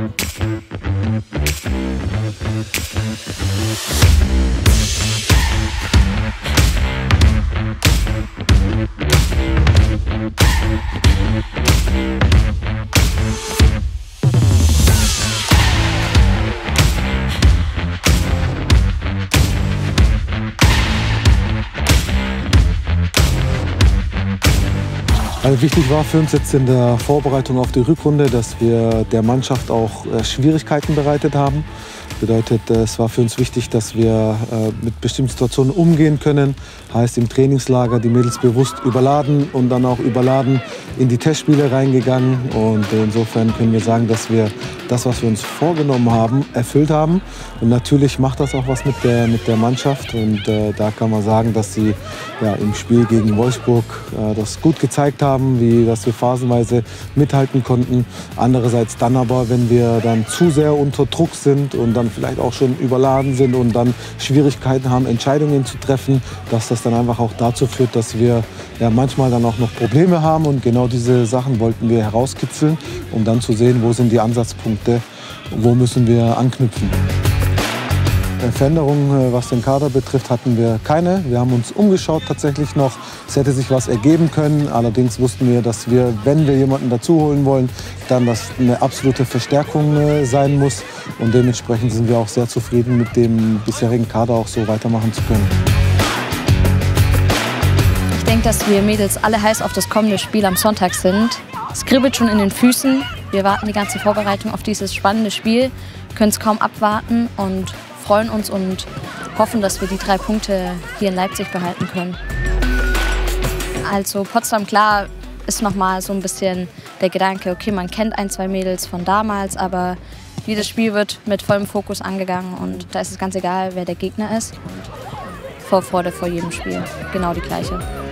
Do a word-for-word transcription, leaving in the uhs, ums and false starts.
Also wichtig war für uns jetzt in der Vorbereitung auf die Rückrunde, dass wir der Mannschaft auch Schwierigkeiten bereitet haben. Bedeutet, es war für uns wichtig, dass wir mit bestimmten Situationen umgehen können. Heißt im Trainingslager die Mädels bewusst überladen und dann auch überladen in die Testspiele reingegangen. Und insofern können wir sagen, dass wir das, was wir uns vorgenommen haben, erfüllt haben. Und natürlich macht das auch was mit der, mit der Mannschaft. Und äh, da kann man sagen, dass sie ja, im Spiel gegen Wolfsburg äh, das gut gezeigt haben, wie dass wir phasenweise mithalten konnten. Andererseits dann aber, wenn wir dann zu sehr unter Druck sind und dann vielleicht auch schon überladen sind und dann Schwierigkeiten haben, Entscheidungen zu treffen, dass das dann einfach auch dazu führt, dass wir ja, manchmal dann auch noch Probleme haben. Und genau diese Sachen wollten wir herauskitzeln, um dann zu sehen, wo sind die Ansatzpunkte, wo müssen wir anknüpfen. Veränderungen, was den Kader betrifft, hatten wir keine. Wir haben uns umgeschaut tatsächlich noch. Es hätte sich was ergeben können. Allerdings wussten wir, dass wir, wenn wir jemanden dazu holen wollen, dann das eine absolute Verstärkung sein muss. Und dementsprechend sind wir auch sehr zufrieden, mit dem bisherigen Kader auch so weitermachen zu können. Ich denke, dass wir Mädels alle heiß auf das kommende Spiel am Sonntag sind. Es kribbelt schon in den Füßen. Wir warten die ganze Vorbereitung auf dieses spannende Spiel, können es kaum abwarten und freuen uns und hoffen, dass wir die drei Punkte hier in Leipzig behalten können. Also Potsdam, klar, ist noch mal so ein bisschen der Gedanke, okay, man kennt ein, zwei Mädels von damals, aber jedes Spiel wird mit vollem Fokus angegangen und da ist es ganz egal, wer der Gegner ist. Vorfreude vor jedem Spiel, genau die gleiche.